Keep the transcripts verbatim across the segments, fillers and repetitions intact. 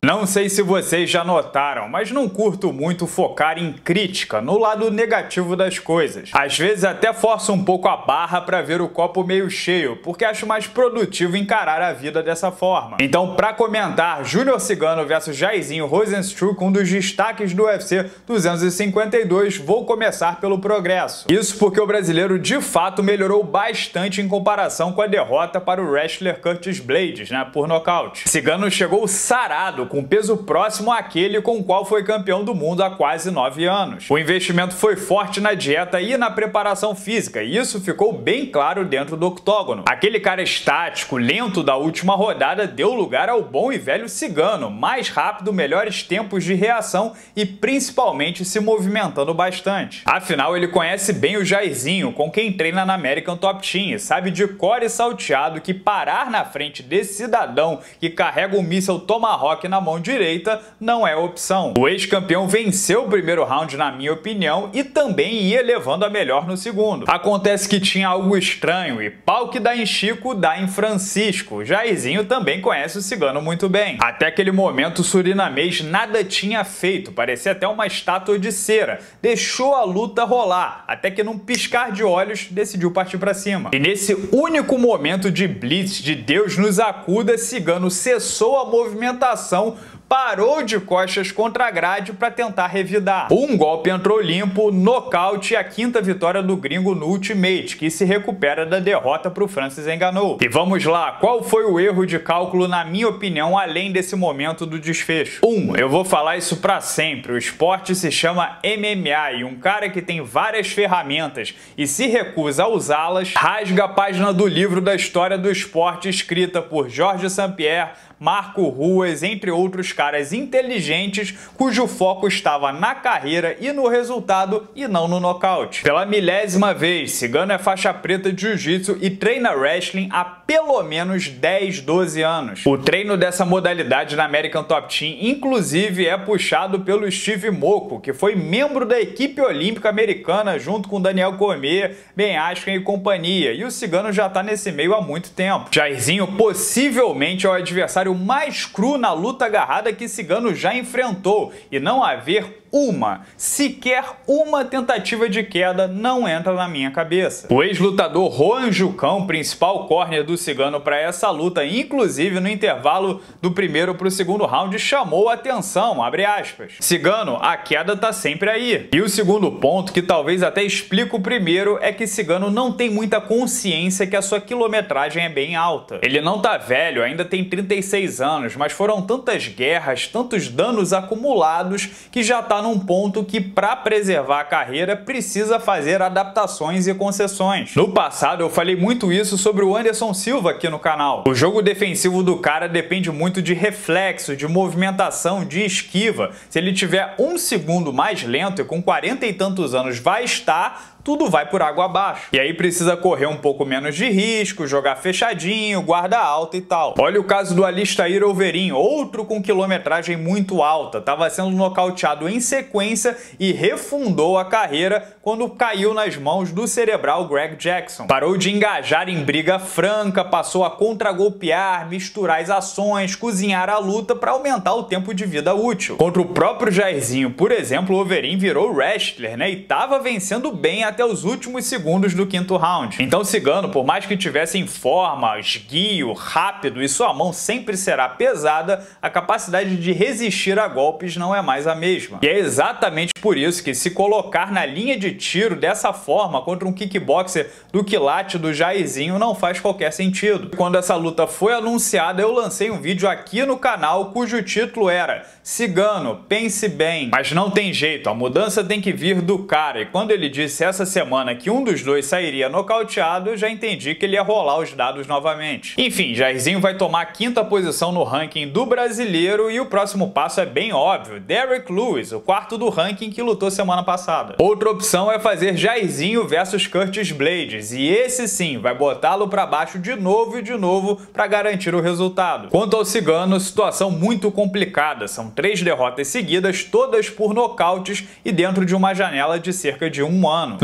Não sei se vocês já notaram, mas não curto muito focar em crítica, no lado negativo das coisas. Às vezes até forço um pouco a barra para ver o copo meio cheio, porque acho mais produtivo encarar a vida dessa forma. Então, para comentar Júnior Cigano versus Jairzinho Rozenstruik, um dos destaques do U F C duzentos e cinquenta e dois, vou começar pelo progresso. Isso porque o brasileiro de fato melhorou bastante em comparação com a derrota para o wrestler Curtis Blaydes, né, por nocaute. Cigano chegou sarado, com peso próximo àquele com o qual foi campeão do mundo há quase nove anos. O investimento foi forte na dieta e na preparação física, e isso ficou bem claro dentro do octógono. Aquele cara estático, lento da última rodada deu lugar ao bom e velho Cigano, mais rápido, melhores tempos de reação e principalmente se movimentando bastante. Afinal, ele conhece bem o Jairzinho, com quem treina na American Top Team, e sabe de cor e salteado que parar na frente desse cidadão que carrega o míssel Tomahawk na mão direita não é opção. O ex-campeão venceu o primeiro round, na minha opinião, e também ia levando a melhor no segundo. Acontece que tinha algo estranho, e pau que dá em Chico, dá em Francisco. O Jairzinho também conhece o Cigano muito bem. Até aquele momento o surinamês nada tinha feito, parecia até uma estátua de cera. Deixou a luta rolar, até que num piscar de olhos decidiu partir para cima. E nesse único momento de blitz de Deus nos acuda, Cigano cessou a movimentação, parou de costas contra a grade para tentar revidar. Um golpe entrou limpo, nocaute, e a quinta vitória do gringo no Ultimate, que se recupera da derrota para o Francis Ngannou. E vamos lá, qual foi o erro de cálculo, na minha opinião, além desse momento do desfecho? Um, eu vou falar isso para sempre, o esporte se chama M M A e um cara que tem várias ferramentas e se recusa a usá-las, rasga a página do livro da história do esporte escrita por Georges St-Pierre, Marco Ruas, entre outros caras inteligentes cujo foco estava na carreira e no resultado e não no nocaute. Pela milésima vez, Cigano é faixa preta de jiu-jitsu e treina wrestling há pelo menos dez, doze anos. O treino dessa modalidade na American Top Team, inclusive, é puxado pelo Steve Mocco, que foi membro da equipe olímpica americana junto com Daniel Cormier, Ben Askren e companhia, e o Cigano já tá nesse meio há muito tempo. Jairzinho possivelmente é o adversário mais cru na luta agarrada que Cigano já enfrentou, e não haver uma, sequer uma tentativa de queda não entra na minha cabeça. O ex-lutador Rohan Jucão, principal córnea do Cigano para essa luta, inclusive no intervalo do primeiro para o segundo round, chamou a atenção, abre aspas. Cigano, a queda tá sempre aí. E o segundo ponto, que talvez até explique o primeiro, é que Cigano não tem muita consciência que a sua quilometragem é bem alta. Ele não tá velho, ainda tem trinta e seis anos, mas foram tantas guerras, tantos danos acumulados, que já tá num ponto que, para preservar a carreira, precisa fazer adaptações e concessões. No passado eu falei muito isso sobre o Anderson Silva aqui no canal. O jogo defensivo do cara depende muito de reflexo, de movimentação, de esquiva. Se ele tiver um segundo mais lento, e com quarenta e tantos anos vai estar, tudo vai por água abaixo. E aí precisa correr um pouco menos de risco, jogar fechadinho, guarda alta e tal. Olha o caso do Alistair Overeem, outro com quilometragem muito alta. Estava sendo nocauteado em sequência e refundou a carreira quando caiu nas mãos do cerebral Greg Jackson. Parou de engajar em briga franca, passou a contragolpear, misturar as ações, cozinhar a luta para aumentar o tempo de vida útil. Contra o próprio Jairzinho, por exemplo, o Overeem virou wrestler, né, e estava vencendo bem até os últimos segundos do quinto round. Então Cigano, por mais que tivesse em forma, esguio, rápido e sua mão sempre será pesada, a capacidade de resistir a golpes não é mais a mesma. E é exatamente por isso que se colocar na linha de tiro dessa forma contra um kickboxer do quilate do Jairzinho não faz qualquer sentido. Quando essa luta foi anunciada, eu lancei um vídeo aqui no canal cujo título era Cigano, pense bem. Mas não tem jeito, a mudança tem que vir do cara, e quando ele disse essa semana que um dos dois sairia nocauteado, eu já entendi que ele ia rolar os dados novamente. Enfim, Jairzinho vai tomar a quinta posição no ranking do brasileiro, e o próximo passo é bem óbvio, Derrick Lewis, o quarto do ranking que lutou semana passada. Outra opção é fazer Jairzinho versus Curtis Blaydes, e esse sim vai botá-lo para baixo de novo e de novo para garantir o resultado. Quanto ao Cigano, situação muito complicada, são três derrotas seguidas, todas por nocautes e dentro de uma janela de cerca de um ano. Não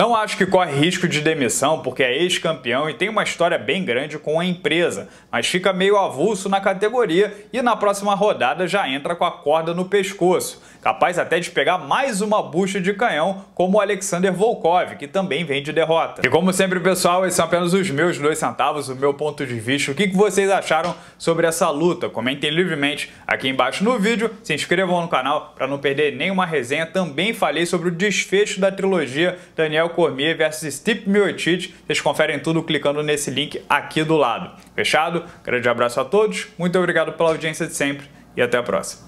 Não acho que corre risco de demissão porque é ex-campeão e tem uma história bem grande com a empresa, mas fica meio avulso na categoria e na próxima rodada já entra com a corda no pescoço, capaz até de pegar mais uma bucha de canhão como o Alexander Volkov, que também vem de derrota. E como sempre, pessoal, esses são apenas os meus dois centavos, o meu ponto de vista. O que vocês acharam sobre essa luta? Comentem livremente aqui embaixo no vídeo, se inscrevam no canal para não perder nenhuma resenha. Também falei sobre o desfecho da trilogia Daniel Cormier versus Stipe Miocic. Vocês conferem tudo clicando nesse link aqui do lado. Fechado? Grande abraço a todos, muito obrigado pela audiência de sempre e até a próxima.